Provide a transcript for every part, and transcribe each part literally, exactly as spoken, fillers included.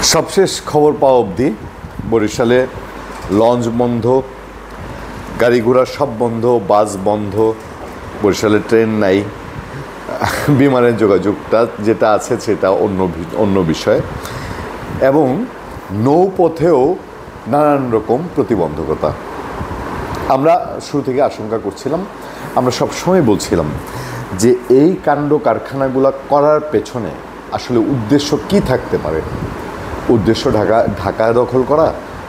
সবশেষ খবর পাওয়া অবধি বরিশালে লঞ্চ বন্ধ, গাড়ি ঘোড়া সব বন্ধ, বাস বন্ধ, বরিশালে ট্রেন নাই, বিমানের যোগাযোগটা যেটা আছে সেটা অন্য অন্য বিষয়, এবং নৌপথেও নানান রকম প্রতিবন্ধকতা। আমরা শুরু থেকে আশঙ্কা করছিলাম, আমরা সবসময় বলছিলাম যে এই কাণ্ড কারখানাগুলো করার পেছনে আসলে উদ্দেশ্য কি থাকতে পারে। উদ্দেশ্য ঢাকা ঢাকা দখল করা?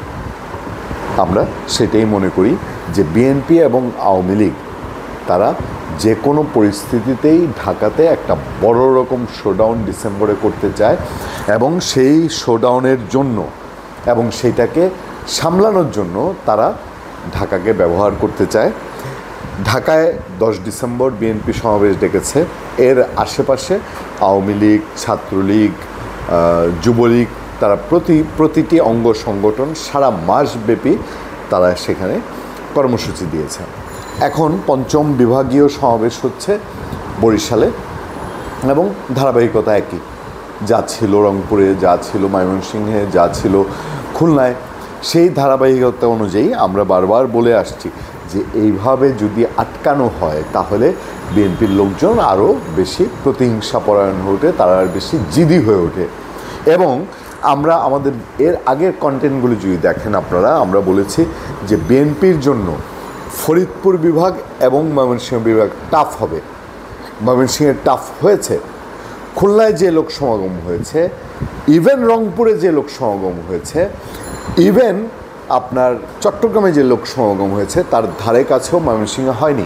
আমরা সেটাই মনে করি যে বিএনপি এবং আওয়ামী লীগ তারা যে কোনো পরিস্থিতিতেই ঢাকাতে একটা বড় রকম শোডাউন ডিসেম্বরে করতে চায়, এবং সেই শোডাউনের জন্য এবং সেইটাকে সামলানোর জন্য তারা ঢাকাকে ব্যবহার করতে চায়। ঢাকায় দশ ডিসেম্বর বিএনপি সমাবেশ ডেকেছে, এর আশেপাশে আওয়ামী লীগ, ছাত্রলীগ, যুবলীগ, তারা প্রতি প্রতিটি অঙ্গ সংগঠন সারা মাসব্যাপী তারা সেখানে কর্মসূচি দিয়েছে। এখন পঞ্চম বিভাগীয় সমাবেশ হচ্ছে বরিশালে, এবং ধারাবাহিকতা একই, যা ছিল রংপুরে, যা ছিল ময়মনসিংহে, যা ছিল খুলনায়, সেই ধারাবাহিকতা অনুযায়ী আমরা বারবার বলে আসছি যে এইভাবে যদি আটকানো হয় তাহলে বিএনপির লোকজন আরও বেশি প্রতিহিংসাপরায়ণ হয়ে ওঠে, তারা আর বেশি জিদি হয়ে ওঠে। এবং আমরা আমাদের এর আগের কন্টেন্টগুলি যদি দেখেন আপনারা, আমরা বলেছি যে বিএনপির জন্য ফরিদপুর বিভাগ এবং ময়মনসিংহ বিভাগ টাফ হবে। ময়মনসিংহে টাফ হয়েছে, খুলনায় যে লোক সমাগম হয়েছে, ইভেন রংপুরে যে লোক সমাগম হয়েছে, ইভেন আপনার চট্টগ্রামে যে লোক সমাগম হয়েছে তার ধারে কাছেও ময়মনসিংহে হয়নি।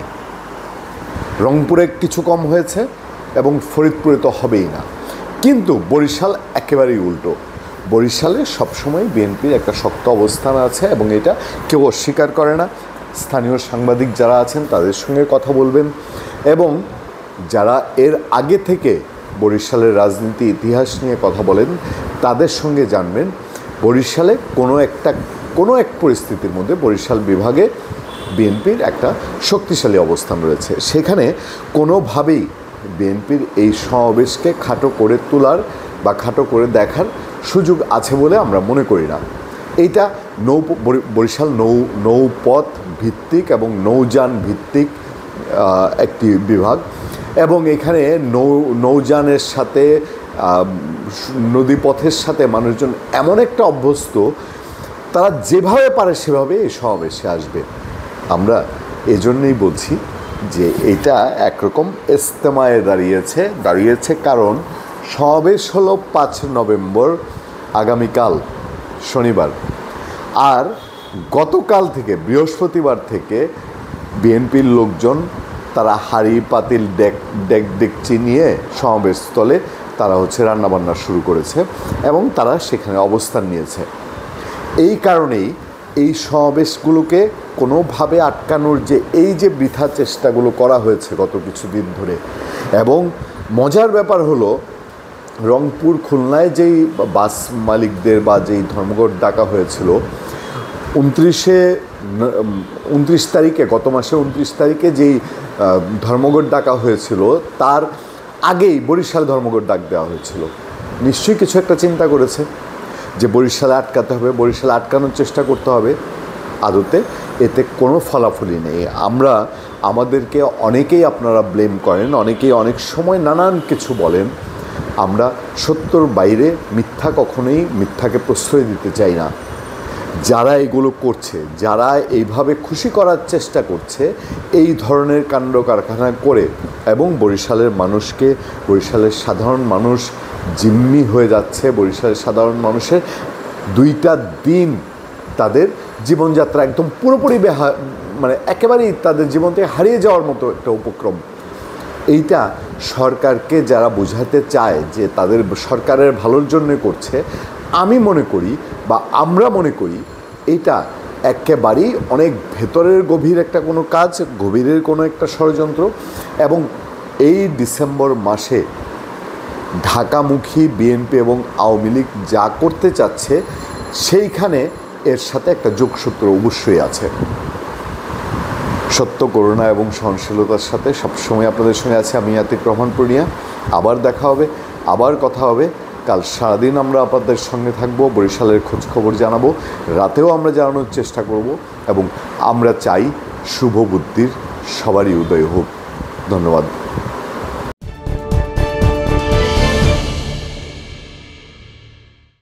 রংপুরে কিছু কম হয়েছে এবং ফরিদপুরে তো হবেই না। কিন্তু বরিশাল একেবারেই উল্টো। বরিশালে সবসময় বিএনপির একটা শক্ত অবস্থান আছে, এবং এটা কেউ অস্বীকার করে না। স্থানীয় সাংবাদিক যারা আছেন তাদের সঙ্গে কথা বলবেন, এবং যারা এর আগে থেকে বরিশালের রাজনীতি ইতিহাস নিয়ে কথা বলেন তাদের সঙ্গে জানবেন বরিশালে কোনো একটা কোনো এক পরিস্থিতির মধ্যে বরিশাল বিভাগে বিএনপির একটা শক্তিশালী অবস্থান রয়েছে। সেখানে কোনোভাবেই বিএনপির এই সমাবেশকে খাটো করে তোলার বা খাটো করে দেখার সুযোগ আছে বলে আমরা মনে করি না। এইটা নৌ বরিশাল নৌ নৌপথ ভিত্তিক এবং নৌযান ভিত্তিক একটি বিভাগ, এবং এখানে নৌ নৌযানের সাথে নদীপথের সাথে মানুষজন এমন একটা অভ্যস্ত, তারা যেভাবে পারে সেভাবে এই সমাবেশে আসবে। আমরা এজন্যই বলছি যে এটা একরকম ইজতেমায় দাঁড়িয়েছে দাঁড়িয়েছে কারণ সমাবেশ হলো পাঁচ নভেম্বর, আগামীকাল শনিবার, আর গতকাল থেকে বৃহস্পতিবার থেকে বিএনপির লোকজন তারা হাঁড়ি পাতিল ডেক ডেক ডেকচি নিয়ে সমাবেশস্থলে তারা হচ্ছে রান্নাবান্না শুরু করেছে, এবং তারা সেখানে অবস্থান নিয়েছে। এই কারণেই এই সমাবেশগুলোকে কোনোভাবে আটকানোর যে এই যে বৃথা চেষ্টাগুলো করা হয়েছে গত কিছুদিন ধরে, এবং মজার ব্যাপার হলো রংপুর খুলনায় যেই বাস মালিকদের বা যেই ধর্মঘট ডাকা হয়েছিল উনত্রিশে উনত্রিশ তারিখে গত মাসে উনত্রিশ তারিখে যেই ধর্মঘট ডাকা হয়েছিল তার আগেই বরিশাল ধর্মঘট ডাক দেওয়া হয়েছিল। নিশ্চয়ই কিছু একটা চিন্তা করেছে যে বরিশালে আটকাতে হবে, বরিশালে আটকানোর চেষ্টা করতে হবে। আদতে এতে কোনো ফলাফলই নেই। আমরা আমাদেরকে অনেকেই আপনারা ব্লেম করেন, অনেকেই অনেক সময় নানান কিছু বলেন। আমরা সত্যর বাইরে মিথ্যা কখনোই মিথ্যাকে প্রশ্রয় দিতে চাই না। যারা এগুলো করছে, যারা এইভাবে খুশি করার চেষ্টা করছে, এই ধরনের কাণ্ড কারখানা করে, এবং বরিশালের মানুষকে, বরিশালের সাধারণ মানুষ জিম্মি হয়ে যাচ্ছে। বরিশালের সাধারণ মানুষের দুইটা দিন তাদের জীবনযাত্রা একদম পুরোপুরি বেহা মানে একেবারেই তাদের জীবন থেকে হারিয়ে যাওয়ার মতো একটা উপক্রম। এইটা সরকারকে যারা বোঝাতে চায় যে তাদের সরকারের ভালোর জন্য করছে, আমি মনে করি বা আমরা মনে করি এটা একেবারেই অনেক ভেতরের গভীর একটা কোনো কাজ, গভীরের কোনো একটা ষড়যন্ত্র। এবং এই ডিসেম্বর মাসে ঢাকামুখী বিএনপি এবং আওয়ামী লীগ যা করতে চাচ্ছে সেইখানে এর সাথে একটা যোগসূত্র অবশ্যই আছে। সত্য, করুণা এবং সহনশীলতার সাথে সবসময় আপনাদের সঙ্গে আছে আমি আতিক রহমান পূর্ণিয়া। আবার দেখা হবে, আবার কথা হবে। কাল সারাদিন আমরা আপনাদের সঙ্গে থাকবো, বরিশালের খোঁজ খবর জানাবো, রাতেও আমরা জানানোর চেষ্টা করব এবং আমরা চাই শুভ বুদ্ধির সবারই উদয় হোক। ধন্যবাদ।